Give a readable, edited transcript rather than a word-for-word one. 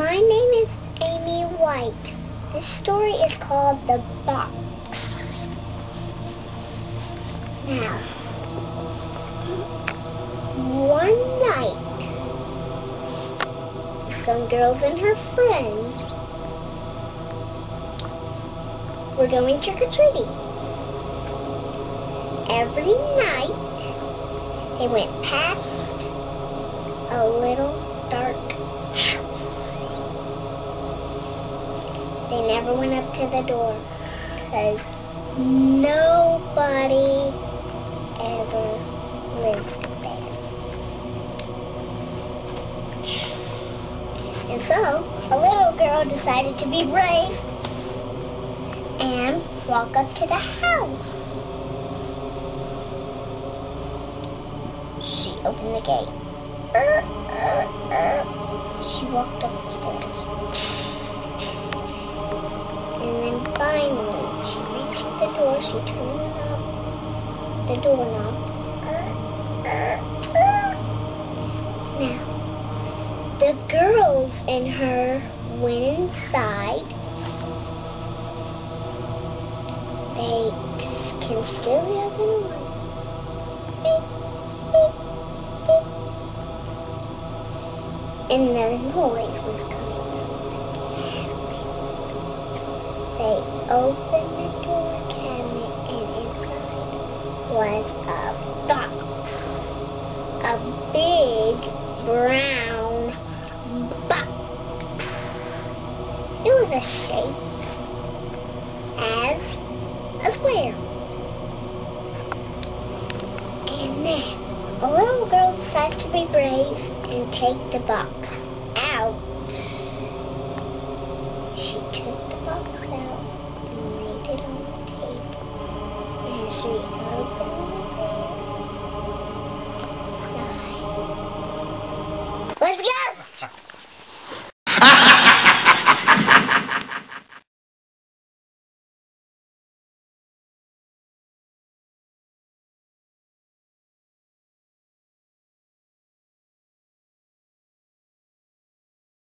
My name is Amy White. This story is called The Box. Now, one night, some girls and her friends were going trick-or-treating. Every night, they went past a little dark house. They never went up to the door because nobody ever lived there. And so, a little girl decided to be brave and walk up to the house. She opened the gate. She walked up the stairs. And then finally, she reached the door. She turned the doorknob. Now, the girls and her went inside. They can still hear the noise. Beep, beep, beep. And the noise was coming from the cabinet. They opened the door cabinet, and inside was a box. A big brown box. It was a shape as a square. And then a little girl decided to be brave and take the box out. She took the box out and laid it on the table. And she opened